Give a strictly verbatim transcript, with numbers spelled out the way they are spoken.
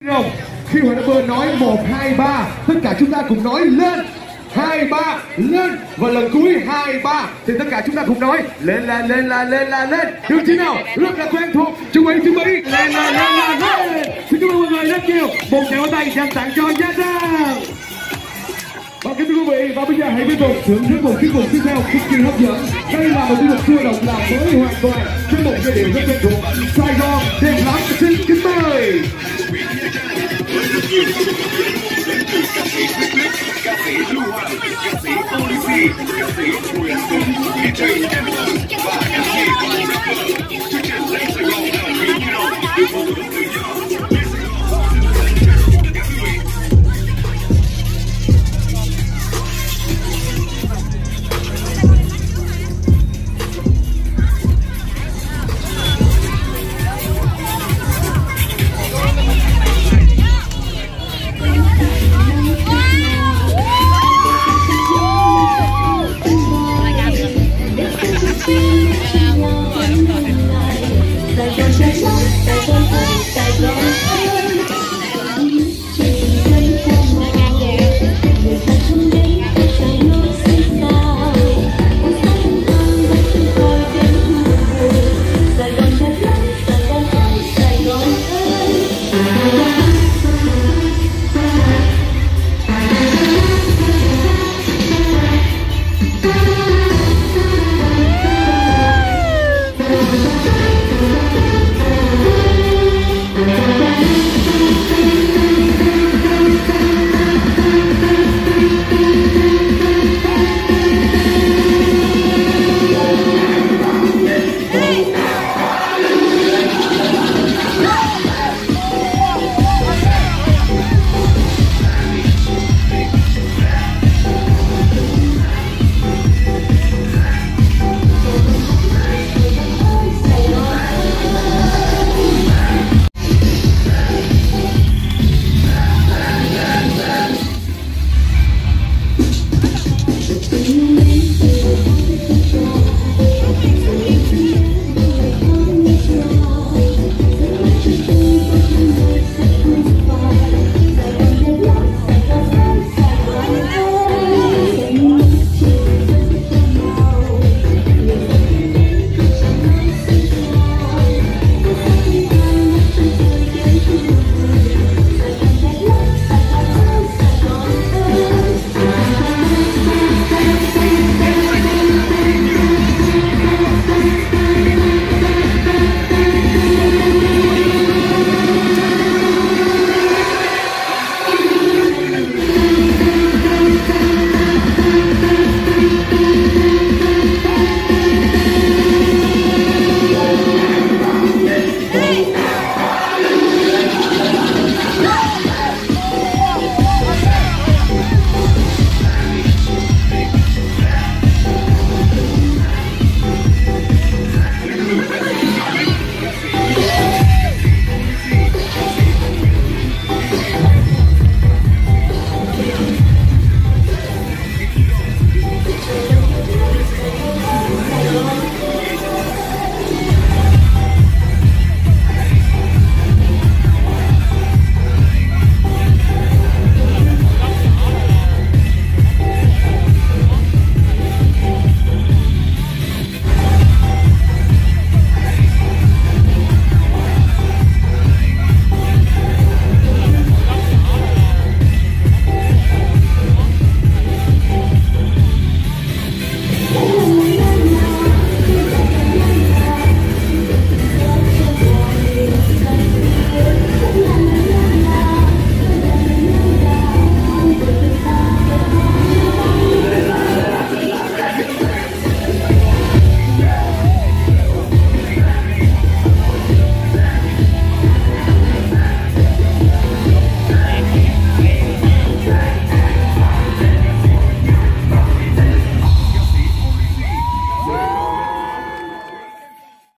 Rồi, khi huấn luyện viên nói một, hai, ba, tất cả chúng ta cùng nói lên. Hai, ba, lên. Và lần cuối hai, ba thì tất cả chúng ta cùng nói lên là lên là lên là lên. Được chưa nào? Rất là quen thuộc. Chuẩn bị chuẩn bị. Lên là lên là lên. Xin cảm ơn mọi người rất nhiều. Một tràng pháo tay dành tặng cho Nha Trang. Và kính thưa quý vị, và bây giờ hãy tiếp tục thưởng thức một tiết mục tiếp theo cực kỳ hấp dẫn. Đây là một tiết mục sôi động làm mới hoàn toàn trên một giai điệu rất quen thuộc. Sài Gòn đêm lắm.